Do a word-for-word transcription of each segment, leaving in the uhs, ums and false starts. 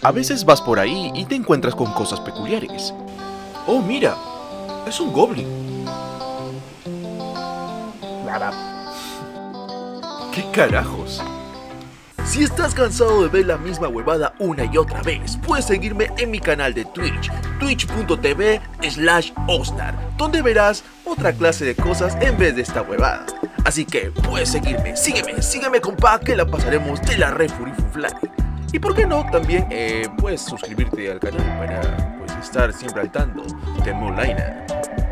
A veces vas por ahí y te encuentras con cosas peculiares. Oh, mira, es un goblin. ¿Qué carajos? Si estás cansado de ver la misma huevada una y otra vez, puedes seguirme en mi canal de Twitch, twitch punto tv slash osnar, donde verás otra clase de cosas en vez de esta huevada. Así que puedes seguirme, sígueme, sígueme compa, que la pasaremos de la re furifuflare. Y por qué no, también eh, puedes suscribirte al canal para pues, estar siempre al tanto de Moonlighter.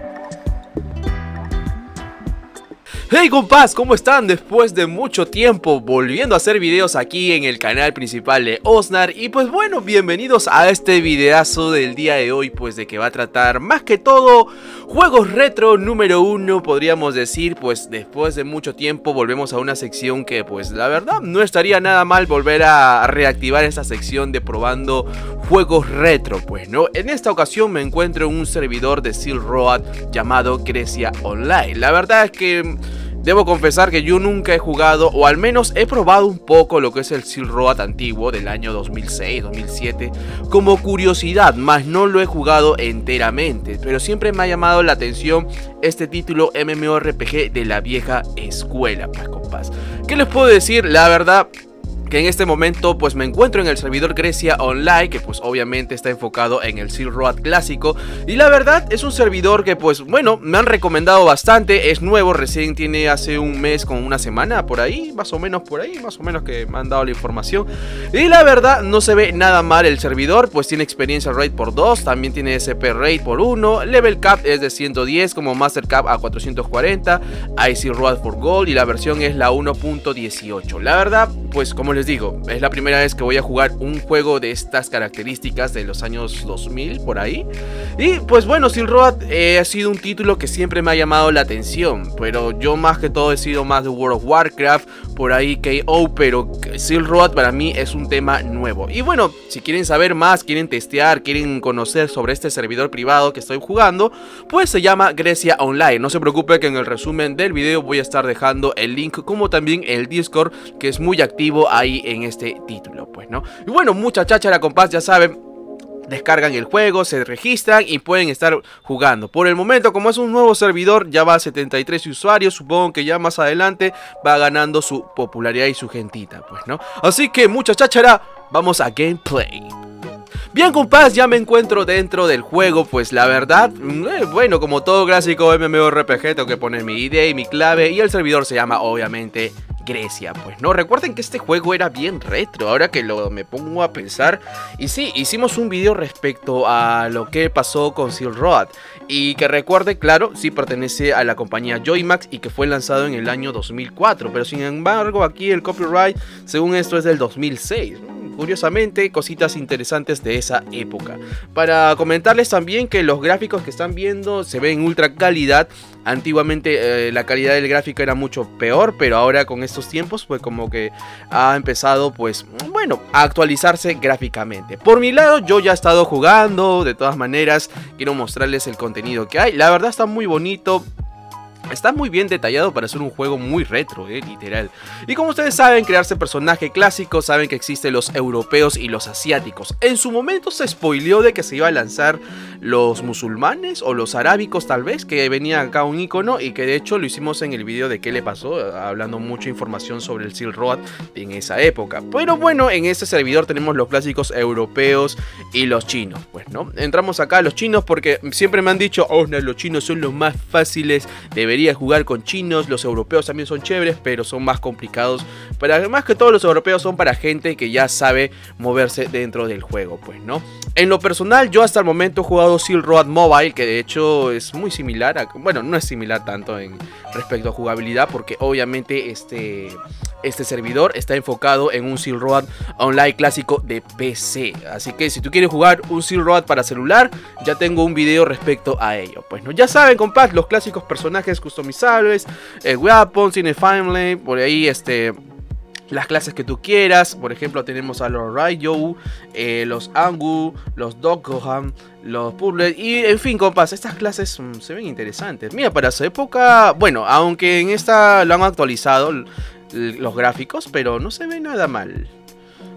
Hey compas, ¿cómo están? Después de mucho tiempo volviendo a hacer videos aquí en el canal principal de Osnar. Y pues bueno, bienvenidos a este videazo del día de hoy, pues de que va a tratar más que todo juegos retro número uno, podríamos decir. Pues después de mucho tiempo volvemos a una sección que pues la verdad no estaría nada mal volver a reactivar esta sección de probando juegos retro, pues no. En esta ocasión me encuentro en un servidor de Silk Road llamado Grecia Online. La verdad es que debo confesar que yo nunca he jugado, o al menos he probado un poco lo que es el Silk Road antiguo del año dos mil seis, dos mil siete, como curiosidad, más no lo he jugado enteramente, pero siempre me ha llamado la atención este título MMORPG de la vieja escuela, pues compas. ¿Qué les puedo decir? La verdad que en este momento pues me encuentro en el servidor Grecia Online, que pues obviamente está enfocado en el Silk Road clásico. Y la verdad es un servidor que pues bueno, me han recomendado bastante. Es nuevo, recién tiene hace un mes con una semana por ahí, más o menos por ahí, más o menos que me han dado la información. Y la verdad no se ve nada mal el servidor, pues tiene experiencia rate por dos, también tiene S P rate por uno, level cap es de ciento diez como master cap a cuatrocientos cuarenta, hay Silk Road for Gold y la versión es la uno punto dieciocho. La verdad pues como les digo, es la primera vez que voy a jugar un juego de estas características de los años dos mil por ahí. Y pues bueno, Silk Road eh, ha sido un título que siempre me ha llamado la atención, pero yo más que todo he sido más de World of Warcraft, por ahí K O, pero Silk Road para mí es un tema nuevo. Y bueno, si quieren saber más, quieren testear, quieren conocer sobre este servidor privado que estoy jugando, pues se llama Grecia Online. No se preocupe que en el resumen del video voy a estar dejando el link, como también el Discord, que es muy activo ahí en este título, pues no. Y bueno, mucha cháchara compás, ya saben, descargan el juego, se registran y pueden estar jugando. Por el momento, como es un nuevo servidor, ya va a setenta y tres usuarios. Supongo que ya más adelante va ganando su popularidad y su gentita, pues no. Así que mucha cháchara, vamos a gameplay. Bien compás, ya me encuentro dentro del juego, pues la verdad, eh, bueno, como todo clásico MMORPG, tengo que poner mi I D y mi clave, y el servidor se llama obviamente Grecia, pues no. Recuerden que este juego era bien retro, ahora que lo me pongo a pensar. Y sí, hicimos un video respecto a lo que pasó con Silk Road, y que recuerde, claro, sí pertenece a la compañía Joymax y que fue lanzado en el año dos mil cuatro, pero sin embargo aquí el copyright, según esto, es del dos mil seis. Curiosamente, cositas interesantes de esa época. Para comentarles también que los gráficos que están viendo se ven en ultra calidad. Antiguamente eh, la calidad del gráfico era mucho peor, pero ahora con estos tiempos pues como que ha empezado pues bueno a actualizarse gráficamente. Por mi lado yo ya he estado jugando, de todas maneras quiero mostrarles el contenido que hay. La verdad está muy bonito. Está muy bien detallado para ser un juego muy retro, eh, literal. Y como ustedes saben, crearse personaje clásico, saben que existen los europeos y los asiáticos. En su momento se spoileó de que se iba a lanzar los musulmanes o los arábicos tal vez, que venía acá un icono, y que de hecho lo hicimos en el video de qué le pasó, hablando mucha información sobre el Silk Road en esa época. Pero bueno, en este servidor tenemos los clásicos europeos y los chinos, pues no. Entramos acá a los chinos porque siempre me han dicho, oh, no, los chinos son los más fáciles, debería jugar con chinos. Los europeos también son chéveres, pero son más complicados. Pero además que todos los europeos son para gente que ya sabe moverse dentro del juego, pues no. En lo personal, yo hasta el momento he jugado Silk Road Mobile, que de hecho es muy similar a, bueno, no es similar tanto en respecto a jugabilidad, porque obviamente este Este servidor está enfocado en un Silk Road Online clásico de P C. Así que si tú quieres jugar un Silk Road para celular, ya tengo un video respecto a ello. Pues no, ya saben, compas, los clásicos personajes customizables, el weapon, Cine Family, por ahí este... las clases que tú quieras. Por ejemplo tenemos a los Raikou, eh, los Angu, los Dokkohan, los Puzzle y en fin, compas, estas clases mmm, se ven interesantes. Mira, para su época, bueno, aunque en esta lo han actualizado los gráficos, pero no se ve nada mal.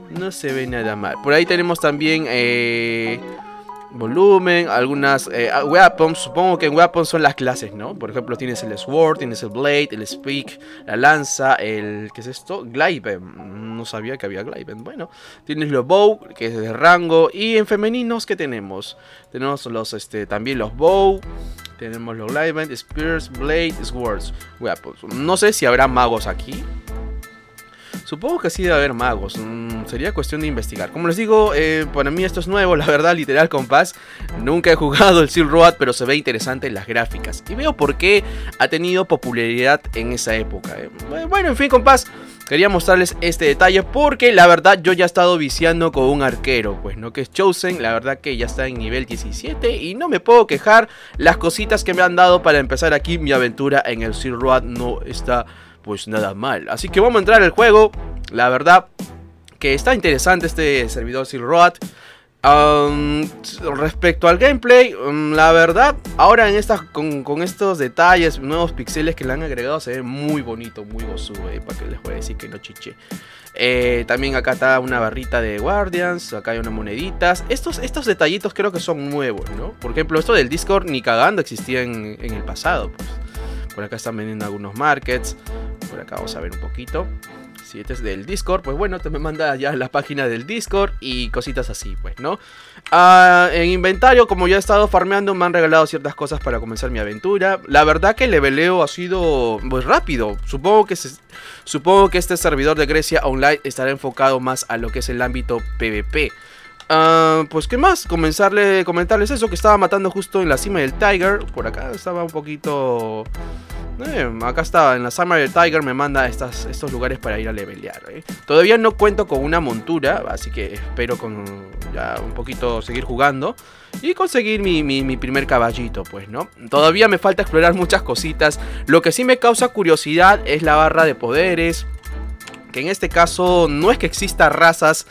No se ve nada mal. Por ahí tenemos también eh, volumen, algunas eh, weapons. Supongo que en weapons son las clases, ¿no? Por ejemplo, tienes el sword, tienes el blade, el speak, la lanza, el... ¿qué es esto? Glaiven. No sabía que había Glaiven. Bueno, tienes los bow, que es de rango. Y en femeninos, ¿qué tenemos? Tenemos los, este, también los bow. Tenemos los Glaiven, spears, blade, swords, weapons. No sé si habrá magos aquí. Supongo que sí debe haber magos, mm, sería cuestión de investigar. Como les digo, eh, para mí esto es nuevo, la verdad, literal, compás. Nunca he jugado el Silk Road, pero se ve interesante en las gráficas. Y veo por qué ha tenido popularidad en esa época. eh. Bueno, en fin, compás, quería mostrarles este detalle porque la verdad yo ya he estado viciando con un arquero, pues, ¿no? Que es Chosen, la verdad que ya está en nivel diecisiete y no me puedo quejar. Las cositas que me han dado para empezar aquí mi aventura en el Silk Road no está... pues nada mal. Así que vamos a entrar al juego. La verdad que está interesante este servidor Silk Road. Um, respecto al gameplay, um, la verdad, ahora en estas, con, con estos detalles, nuevos pixeles que le han agregado, se ve muy bonito, muy gozudo, eh, para que les voy a decir que no chiche. Eh, también acá está una barrita de Guardians, acá hay unas moneditas. Estos, estos detallitos creo que son nuevos, ¿no? Por ejemplo, esto del Discord ni cagando existía en, en el pasado, pues. Por acá están vendiendo algunos markets. Por acá vamos a ver un poquito. Si este es del Discord, pues bueno, te me manda ya la página del Discord y cositas así, pues, ¿no? Uh, en inventario, como ya he estado farmeando, me han regalado ciertas cosas para comenzar mi aventura. La verdad que el leveleo ha sido, pues, rápido. Supongo que, se, supongo que este servidor de Grecia Online estará enfocado más a lo que es el ámbito PvP. Uh, pues qué más, comenzarle, comentarles eso, que estaba matando justo en la cima del Tiger. Por acá estaba un poquito... Eh, acá estaba, en la cima del Tiger me manda estas, estos lugares para ir a levelear, ¿eh? Todavía no cuento con una montura, así que espero con ya un poquito seguir jugando y conseguir mi, mi, mi primer caballito, pues, ¿no? Todavía me falta explorar muchas cositas. Lo que sí me causa curiosidad es la barra de poderes, que en este caso no es que exista razas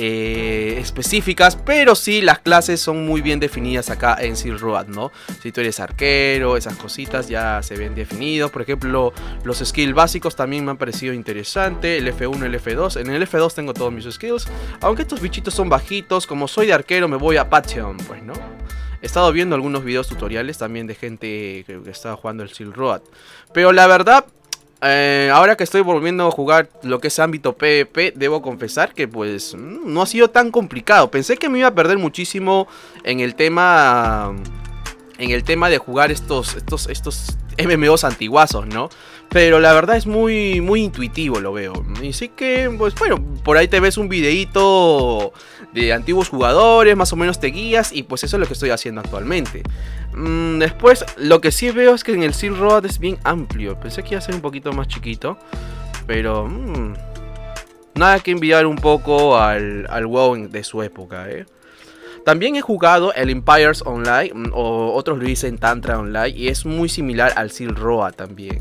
Eh, específicas, pero sí las clases son muy bien definidas acá en Silk Road, ¿no? Si tú eres arquero, esas cositas ya se ven definidos. Por ejemplo, los skills básicos también me han parecido interesante. El F uno, el F dos. En el F dos tengo todos mis skills, aunque estos bichitos son bajitos. Como soy de arquero me voy a Patreon, pues, ¿no? He estado viendo algunos videos tutoriales también de gente que, que estaba jugando el Silk Road, pero la verdad, Eh, ahora que estoy volviendo a jugar lo que es ámbito PvP, debo confesar que pues no ha sido tan complicado. Pensé que me iba a perder muchísimo en el tema En el tema de jugar estos, estos, estos M M Os antiguazos, ¿no? Pero la verdad es muy, muy intuitivo, lo veo. Y sí que, pues bueno, por ahí te ves un videíto de antiguos jugadores, más o menos te guías, y pues eso es lo que estoy haciendo actualmente. Mm, después, lo que sí veo es que en el Silk Road es bien amplio. Pensé que iba a ser un poquito más chiquito, pero mmm, nada que envidiar un poco al, al WoW de su época, ¿eh? También he jugado el Empires Online, o otros lo dicen Tantra Online, y es muy similar al Silk Road también.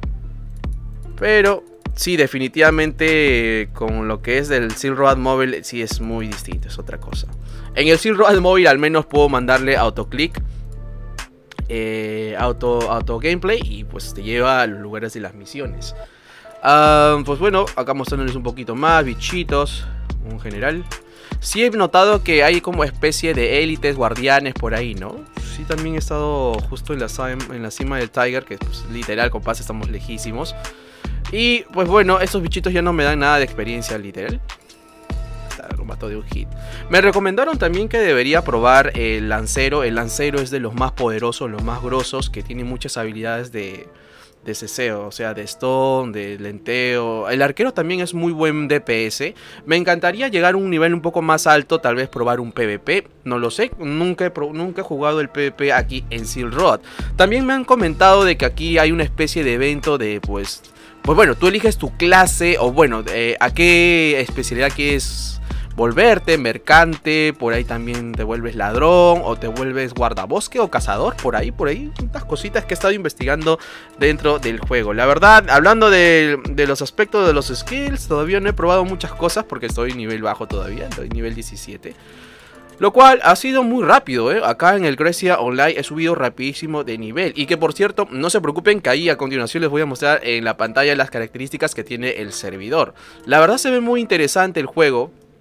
Pero sí, definitivamente con lo que es del Silk Road Mobile sí es muy distinto, es otra cosa. En el Silk Road Mobile al menos puedo mandarle autoclick, eh, auto, auto gameplay, y pues te lleva a los lugares de las misiones. Uh, pues bueno, acá mostrándoles un poquito más, bichitos, en general. Sí he notado que hay como especie de élites, guardianes por ahí, ¿no? Sí, también he estado justo en la, en la cima del Tiger, que pues, literal, compás, estamos lejísimos. Y pues bueno, estos bichitos ya no me dan nada de experiencia, literal. Lo mato de un hit. Me recomendaron también que debería probar el lancero. El lancero es de los más poderosos, los más grosos, que tiene muchas habilidades de... de ceseo, o sea, de stone, de lenteo. El arquero también es muy buen D P S. Me encantaría llegar a un nivel un poco más alto, tal vez probar un PvP, no lo sé, nunca he, nunca he jugado el PvP aquí en Silk Road. También me han comentado de que aquí hay una especie de evento de pues... Pues bueno, tú eliges tu clase, o bueno, eh, a qué especialidad quieres volverte, mercante, por ahí también te vuelves ladrón, o te vuelves guardabosque o cazador, por ahí, por ahí, tantas cositas que he estado investigando dentro del juego. La verdad, hablando de, de los aspectos de los skills, todavía no he probado muchas cosas porque estoy nivel bajo todavía, estoy nivel diecisiete. Lo cual ha sido muy rápido, ¿eh? Acá en el Grecia Online he subido rapidísimo de nivel. Y que por cierto, no se preocupen que ahí a continuación les voy a mostrar en la pantalla las características que tiene el servidor. La verdad se ve muy interesante el juego.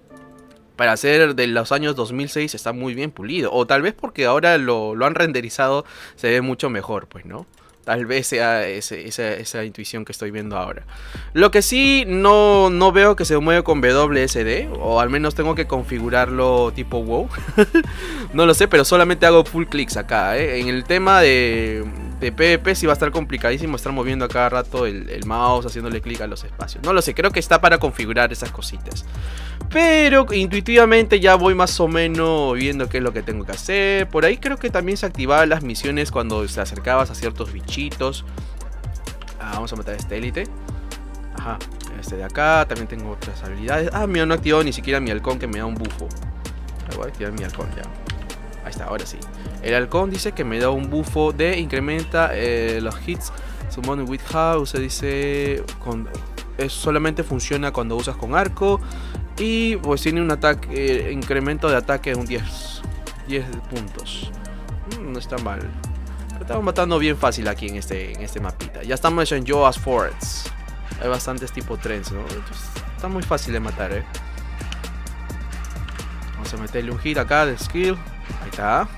para ser de los años dos mil seis está muy bien pulido. O tal vez porque ahora lo, lo han renderizado, se ve mucho mejor, pues, ¿no? Tal vez sea ese, esa, esa intuición que estoy viendo ahora. Lo que sí no, no veo que se mueve con W S D. O al menos tengo que configurarlo tipo WoW. No lo sé, pero solamente hago full clicks acá, ¿eh? En el tema de, de PvP sí va a estar complicadísimo estar moviendo a cada rato el, el mouse, haciéndole clic a los espacios. No lo sé, creo que está para configurar esas cositas. Pero intuitivamente ya voy más o menos viendo qué es lo que tengo que hacer. Por ahí creo que también se activaban las misiones cuando te acercabas a ciertos bichitos. Ah, vamos a matar a este élite. Ajá, este de acá. También tengo otras habilidades. Ah, mira, no he activado ni siquiera mi halcón que me da un bufo. Ahí voy a activar mi halcón ya. Ahí está, ahora sí. El halcón dice que me da un bufo de incrementa eh, los hits. Summon with house. Se dice... Con, es, solamente funciona cuando usas con arco. Y pues tiene un ataque, eh, incremento de ataque de un diez, diez puntos. Mm, no está mal. Estamos matando bien fácil aquí en este, en este mapita. Ya estamos en Joas Forest. Hay bastantes tipo trends, ¿no? Entonces, está muy fácil de matar, ¿eh? Vamos a meterle un hit acá de skill. Ahí está.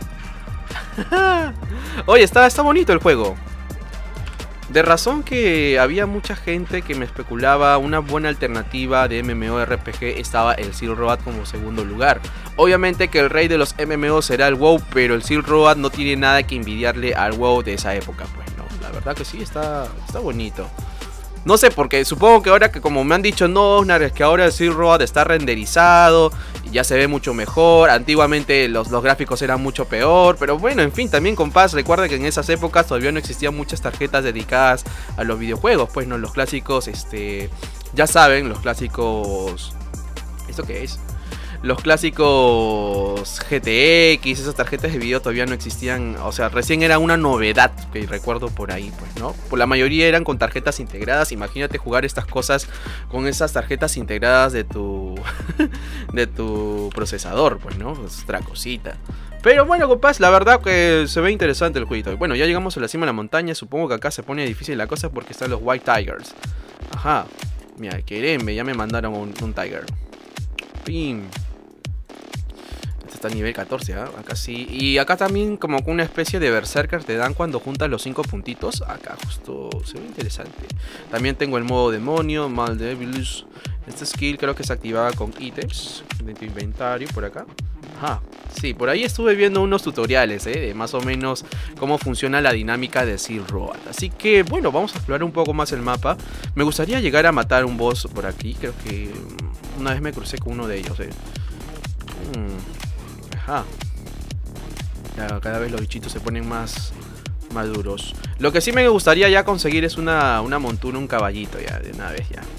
Oye, está, está bonito el juego. De razón que había mucha gente que me especulaba una buena alternativa de MMORPG estaba el Silk Road como segundo lugar. Obviamente que el rey de los M M O será el WoW, pero el Silk Road no tiene nada que envidiarle al WoW de esa época, pues no. La verdad que sí, está, está bonito. No sé, porque supongo que ahora que como me han dicho, no, es que ahora el Silk Road está renderizado y ya se ve mucho mejor. Antiguamente los, los gráficos eran mucho peor, pero bueno, en fin, también compás, recuerda que en esas épocas todavía no existían muchas tarjetas dedicadas a los videojuegos, pues no, los clásicos, este, ya saben, los clásicos, ¿esto qué es? Los clásicos G T X, esas tarjetas de video todavía no existían, o sea, recién era una novedad que recuerdo por ahí, pues, ¿no? Por la mayoría eran con tarjetas integradas. Imagínate jugar estas cosas con esas tarjetas integradas de tu de tu procesador, pues, ¿no? Es otra cosita. Pero bueno, compás, la verdad que se ve interesante el jueguito. Bueno, ya llegamos a la cima de la montaña. Supongo que acá se pone difícil la cosa porque están los White Tigers. Ajá. Mira, quereme, ya me mandaron un, un Tiger. Pim. Está a nivel catorce, ¿eh? Acá sí. Y acá también como una especie de berserker te dan cuando juntas los cinco puntitos. Acá justo se ve interesante. También tengo el modo demonio, Maldevilus. Este skill creo que se activaba con ítems de tu inventario por acá. Ajá. Sí, por ahí estuve viendo unos tutoriales, ¿eh? De más o menos cómo funciona la dinámica de Silk Road. Así que bueno, vamos a explorar un poco más el mapa. Me gustaría llegar a matar un boss por aquí. Creo que una vez me crucé con uno de ellos, ¿eh? Hmm. Ajá. Ya, cada vez los bichitos se ponen más, más duros. Lo que sí me gustaría ya conseguir es una, una montura, un caballito ya, de una vez ya.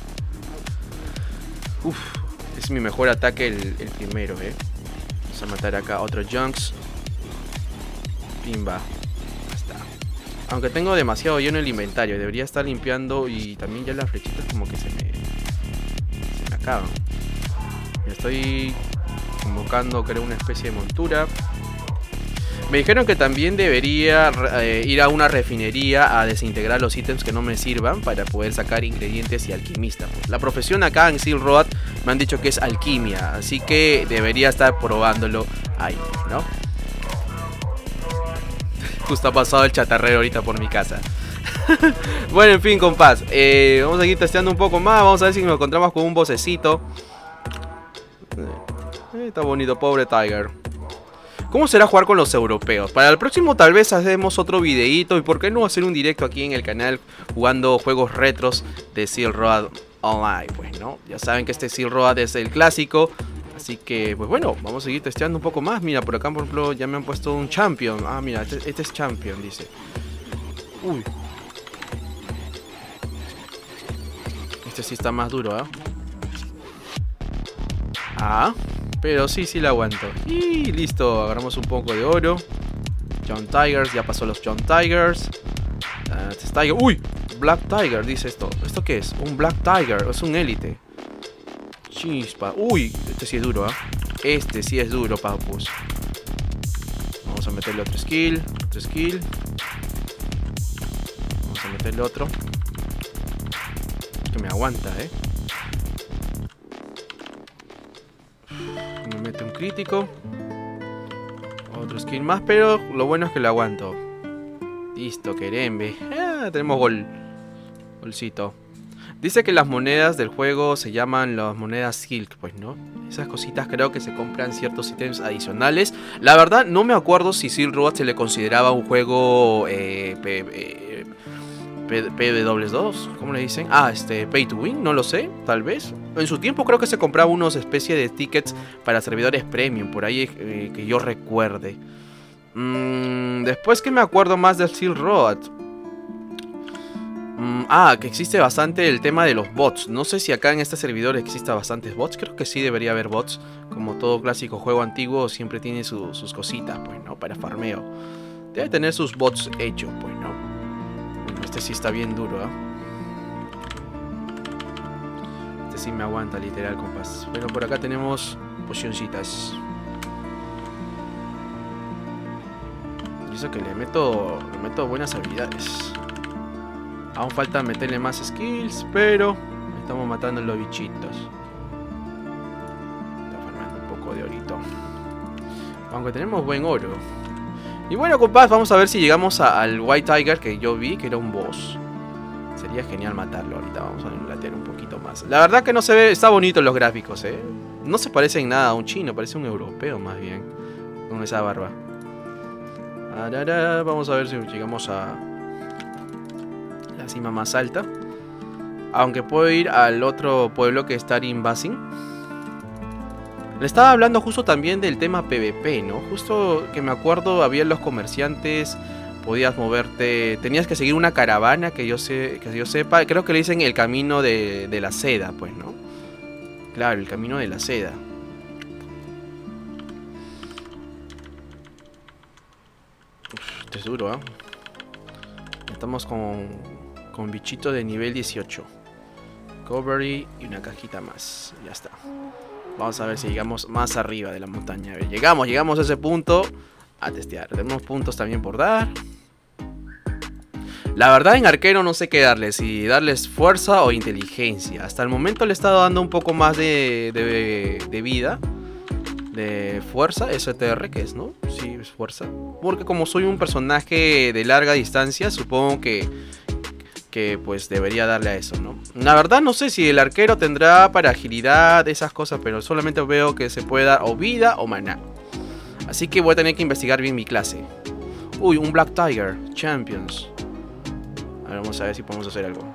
Uf, es mi mejor ataque el, el primero, eh. Vamos a matar acá otros junks. Pimba. Ya está. Aunque tengo demasiado lleno el inventario, debería estar limpiando y también ya las flechitas como que se me, se me acaban. Ya estoy convocando, creo, una especie de montura. Me dijeron que también debería eh, ir a una refinería a desintegrar los ítems que no me sirvan para poder sacar ingredientes y alquimista. La profesión acá en Silk Road me han dicho que es alquimia, así que debería estar probándolo ahí, ¿no? Justo ha pasado el chatarrero ahorita por mi casa. Bueno, en fin, compás, eh, vamos a seguir testeando un poco más. Vamos a ver si nos encontramos con un bossecito. Eh, está bonito, pobre Tiger. ¿Cómo será jugar con los europeos? Para el próximo tal vez hacemos otro videito. Y por qué no hacer un directo aquí en el canal jugando juegos retros de Silk Road Online, pues, ¿no? Ya saben que este Silk Road es el clásico. Así que, pues bueno, vamos a seguir testeando un poco más. Mira, por acá, por ejemplo, ya me han puesto un champion. Ah, mira, este, este es champion, dice. Uy. Este sí está más duro, ¿eh? Ah, pero sí, sí la aguanto. Y listo, agarramos un poco de oro. John Tigers, ya pasó los John Tigers. Uh, este es Tiger. Uy, Black Tiger, dice esto. ¿Esto qué es? Un Black Tiger, es un élite. Chispa. Uy, este sí es duro, ¿eh? Este sí es duro, papus. Vamos a meterle otro skill. Otro skill. Vamos a meterle otro. Que me aguanta, ¿eh? crítico. Otro skin más, pero lo bueno es que lo aguanto. Listo, querembe. Ah, tenemos gol. Golcito. Dice que las monedas del juego se llaman las monedas Silk, pues no. Esas cositas creo que se compran ciertos ítems adicionales. La verdad no me acuerdo si Silk Road se le consideraba un juego eh, P, eh, P, P W dos, ¿cómo le dicen? Ah, este, Pay to Win, no lo sé, tal vez. En su tiempo creo que se compraba unos especie de tickets para servidores premium, por ahí eh, que yo recuerde. Mm, después que me acuerdo más del Silk Road. Mm, ah, que existe bastante el tema de los bots. No sé si acá en este servidor exista bastantes bots. Creo que sí debería haber bots. Como todo clásico juego antiguo siempre tiene su, sus cositas, pues, ¿no? Para farmeo. Debe tener sus bots hechos, pues, ¿no? Bueno, este sí está bien duro, ¿eh? Este sí me aguanta, literal, compás. Pero por acá tenemos pocioncitas. Y eso que le meto, le meto buenas habilidades. Aún falta meterle más skills, pero estamos matando a los bichitos. Está farmando un poco de orito. Aunque tenemos buen oro. Y bueno, compás, vamos a ver si llegamos a, al White Tiger que yo vi que era un boss. Sería genial matarlo ahorita. Vamos a latear un poquito más. La verdad que no se ve, está bonito los gráficos, eh. No se parece en nada a un chino, parece un europeo más bien. Con esa barba. Arara, vamos a ver si llegamos a la cima más alta. Aunque puedo ir al otro pueblo que está en Basin. Le estaba hablando justo también del tema PvP, ¿no? Justo que me acuerdo, había los comerciantes, podías moverte, tenías que seguir una caravana que yo sé, que yo sepa, creo que le dicen el camino de, de la seda, pues, ¿no? Claro, el camino de la seda. Uf, este es duro, ¿eh? Estamos con, con bichito de nivel dieciocho. Covery y una cajita más. Ya está. Vamos a ver si llegamos más arriba de la montaña. A ver, llegamos, llegamos a ese punto a testear. Tenemos puntos también por dar. La verdad en arquero no sé qué darles. Si darles fuerza o inteligencia. Hasta el momento le he estado dando un poco más de, de, de vida. De fuerza, S T R que es, ¿no? Sí, es fuerza. Porque como soy un personaje de larga distancia, supongo que... que pues debería darle a eso, ¿no? La verdad no sé si el arquero tendrá para agilidad, esas cosas, pero solamente veo que se puede dar o vida o maná. Así que voy a tener que investigar bien mi clase. Uy, un Black Tiger, Champions. A ver, vamos a ver si podemos hacer algo.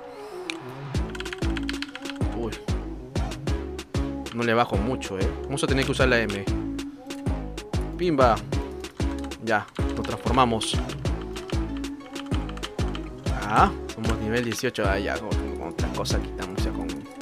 Uy. No le bajo mucho, eh. Vamos a tener que usar la M. Pimba. Ya, lo transformamos. Ah, somos nivel dieciocho. Ah, ya, con, con otra cosa quitamos ya con...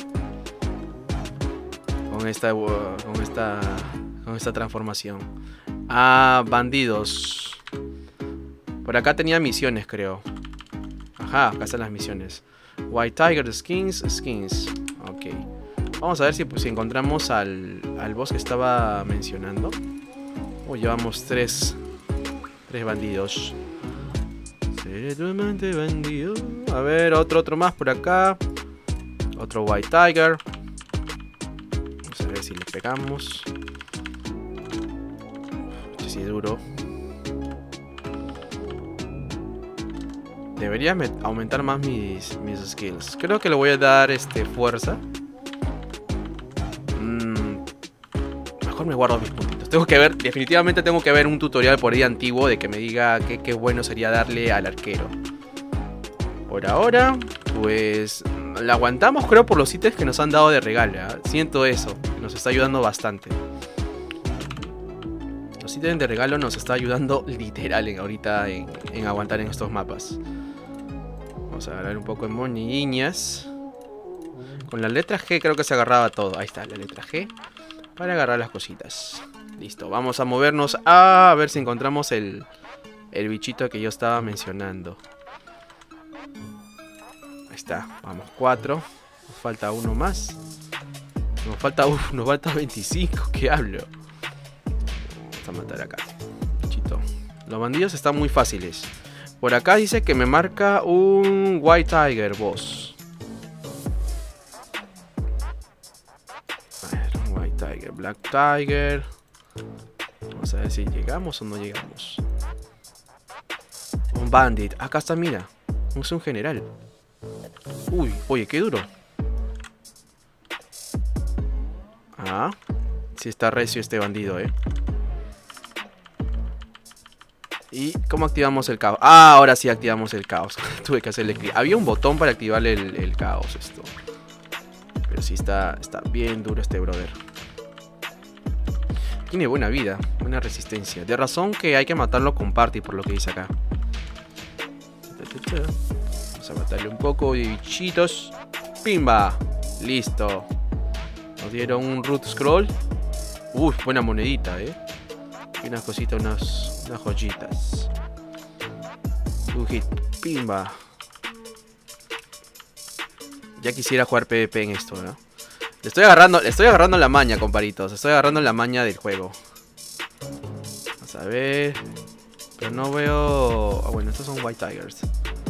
Con esta... Con esta... Con esta transformación. Ah, bandidos. Por acá tenía misiones, creo. Ajá, acá están las misiones. White Tiger, skins, skins. Ok. Vamos a ver si, pues, si encontramos al, al boss que estaba mencionando. Oh, llevamos tres... Tres bandidos. Bandido. A ver, otro, otro más por acá. Otro White Tiger. Vamos a ver si le pegamos. Este sí es duro. Debería aumentar más mis, mis skills. Creo que le voy a dar este fuerza. Mm, mejor me guardo mis puntitos. Tengo que ver, definitivamente tengo que ver un tutorial por ahí antiguo de que me diga qué, qué bueno sería darle al arquero. Por ahora, pues la aguantamos, creo, por los ítems que nos han dado de regalo, ¿eh? Siento eso, nos está ayudando bastante. Los ítems de regalo nos está ayudando literal en, ahorita en, en aguantar en estos mapas. Vamos a agarrar un poco de moñiñas. Con la letra G creo que se agarraba todo. Ahí está, la letra G. Para agarrar las cositas. Listo, vamos a movernos a, a ver si encontramos el, el bichito que yo estaba mencionando. Ahí está, vamos, cuatro. Nos falta uno más. Nos falta, uf, nos falta veinticinco, ¿qué hablo? Vamos a matar acá, bichito. Los bandidos están muy fáciles. Por acá dice que me marca un White Tiger boss. A ver, White Tiger, Black Tiger. Vamos a ver si llegamos o no llegamos. Un bandit. Acá está, mira. Es un general. Uy, oye, qué duro. Ah, sí está recio este bandido, eh. ¿Y cómo activamos el caos? Ah, ahora sí activamos el caos. Tuve que hacerle clic. Había un botón para activarle el, el caos esto. Pero sí está, está bien duro este brother. Tiene buena vida, buena resistencia. De razón que hay que matarlo con party, por lo que dice acá. Vamos a matarle un poco de bichitos. ¡Pimba! Listo. Nos dieron un root scroll. Uy, buena monedita, eh. Y unas cositas, unas, unas joyitas. Un hit. ¡Pimba! Ya quisiera jugar PvP en esto, ¿no? Le estoy agarrando, le estoy agarrando la maña, comparitos. Estoy agarrando la maña del juego. Vamos a ver. Pero no veo... Ah, bueno, estos son White Tigers.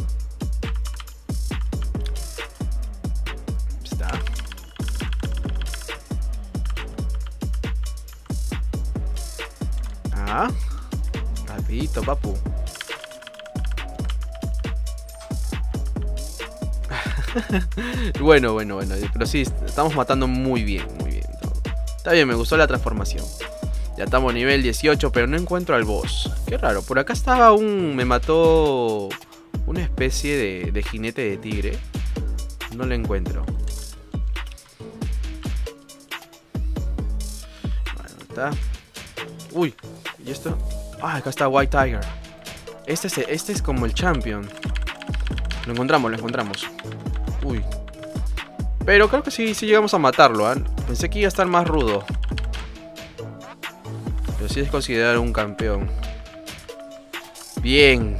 Está. Ah. Rapidito, papu. Bueno, bueno, bueno. Pero sí, estamos matando muy bien, muy bien. Está bien, me gustó la transformación. Ya estamos nivel dieciocho, pero no encuentro al boss. Qué raro, por acá estaba un... Me mató una especie de, de jinete de tigre. No lo encuentro. Bueno, está. Uy, ¿y esto? Ah, acá está White Tiger. Este es, este es como el champion. Lo encontramos, lo encontramos. Uy. Pero creo que sí, sí llegamos a matarlo, ¿eh? Pensé que iba a estar más rudo. Pero sí es considerado un campeón. Bien.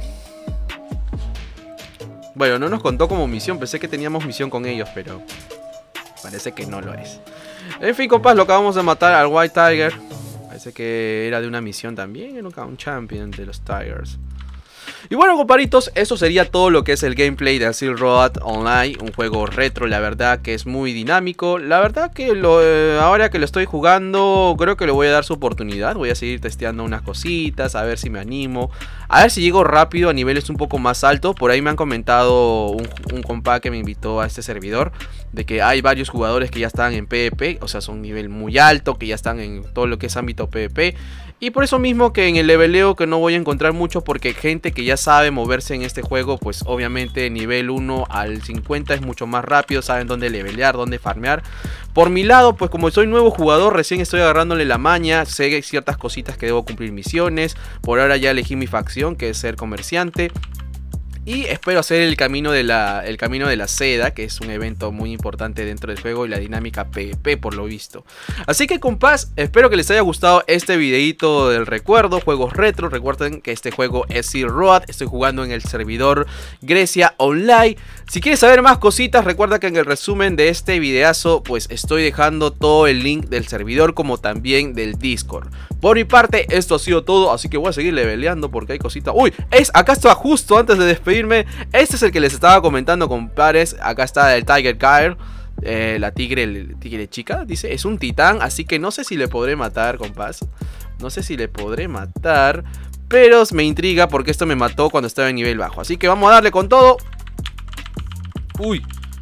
Bueno, no nos contó como misión. Pensé que teníamos misión con ellos, pero parece que no lo es. En fin, compas, lo acabamos de matar al White Tiger. Parece que era de una misión también. Era un champion de los Tigers. Y bueno, comparitos, eso sería todo lo que es el gameplay de Assault Road Online. Un juego retro, la verdad que es muy dinámico. La verdad que lo, eh, ahora que lo estoy jugando, creo que le voy a dar su oportunidad. Voy a seguir testeando unas cositas, a ver si me animo. A ver si llego rápido a niveles un poco más altos. Por ahí me han comentado un, un compa que me invitó a este servidor, de que hay varios jugadores que ya están en PvP. O sea, son un nivel muy alto, que ya están en todo lo que es ámbito PvP. Y por eso mismo que en el leveleo que no voy a encontrar mucho, porque gente que ya sabe moverse en este juego, pues obviamente nivel uno al cincuenta es mucho más rápido, saben dónde levelear, dónde farmear. Por mi lado, pues como soy nuevo jugador, recién estoy agarrándole la maña, sé ciertas cositas que debo cumplir misiones. Por ahora ya elegí mi facción, que es ser comerciante. Y espero hacer el camino de la, el camino de la seda, que es un evento muy importante dentro del juego y la dinámica PvP por lo visto. Así que compás, espero que les haya gustado este videito del recuerdo, juegos retro. Recuerden que este juego es Assault Road, estoy jugando en el servidor Grecia Online. Si quieres saber más cositas, recuerda que en el resumen de este videazo pues estoy dejando todo el link del servidor como también del Discord. Por mi parte, esto ha sido todo, así que voy a seguir leveleando porque hay cositas. Uy, es, acá está justo antes de despedirme. Este es el que les estaba comentando, compadres. Acá está el Tiger Guy, eh, la tigre, el tigre chica, dice. Es un titán, así que no sé si le podré matar, compás. No sé si le podré matar, pero me intriga porque esto me mató cuando estaba en nivel bajo. Así que vamos a darle con todo. Uy.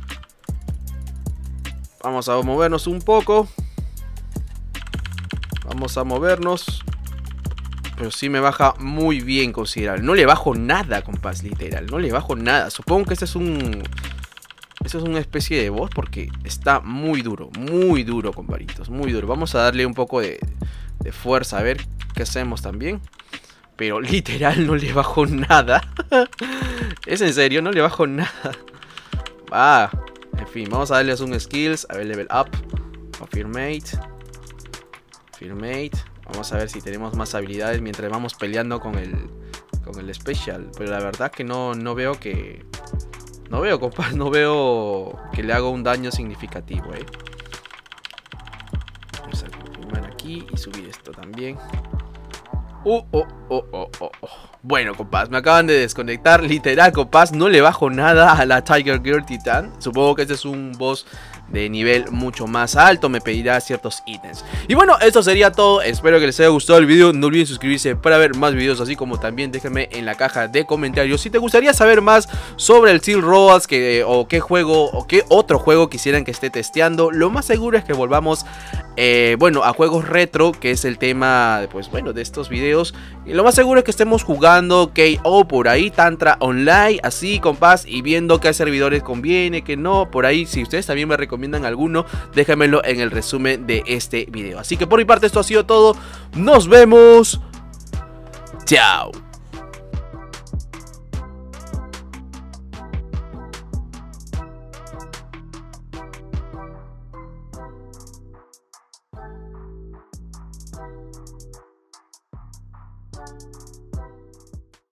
Vamos a movernos un poco. Vamos a movernos. Pero sí me baja muy bien considerable. No le bajo nada, compás, literal. No le bajo nada. Supongo que este es un... Este es una especie de boss porque está muy duro. Muy duro, comparitos. Muy duro. Vamos a darle un poco de, de fuerza. A ver qué hacemos también. Pero literal no le bajo nada. Es en serio, no le bajo nada. Ah, en fin, vamos a darles un skills. A ver, level up. Confirmate. Confirmate. Vamos a ver si tenemos más habilidades mientras vamos peleando con el con el special. Pero la verdad que no, no veo que... No veo, compa, no veo que le haga un daño significativo, eh. Vamos a confirmar aquí y subir esto también. Uh, oh, oh, oh, oh, oh. Bueno, compás, me acaban de desconectar. Literal, compás, no le bajo nada a la Tiger Girl Titan. Supongo que este es un boss de nivel mucho más alto, me pedirá ciertos ítems. Y bueno, esto sería todo, espero que les haya gustado el video. No olviden suscribirse para ver más videos, así como también déjenme en la caja de comentarios si te gustaría saber más sobre el Steel Roads, que, o qué juego o qué otro juego quisieran que esté testeando. Lo más seguro es que volvamos eh, bueno, a juegos retro, que es el tema pues bueno de estos videos. Y lo más seguro es que estemos jugando K O por ahí, Tantra Online, así compás, y viendo qué servidores conviene, que no, por ahí. Si ustedes también me recomiendan alguno, déjenmelo en el resumen de este video. Así que por mi parte esto ha sido todo, nos vemos, chao.